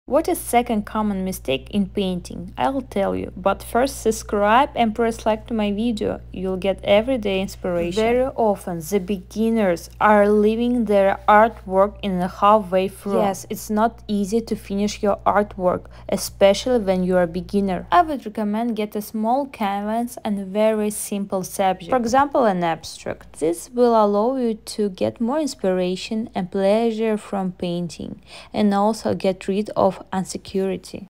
What is second common mistake in painting? I'll tell you, but first subscribe and press like to my video, you'll get everyday inspiration. Very often the beginners are leaving their artwork in the halfway through. Yes, it's not easy to finish your artwork, especially when you are a beginner. I would recommend get a small canvas and a very simple subject, for example an abstract. This will allow you to get more inspiration and pleasure from painting, and also get rid of insecurity.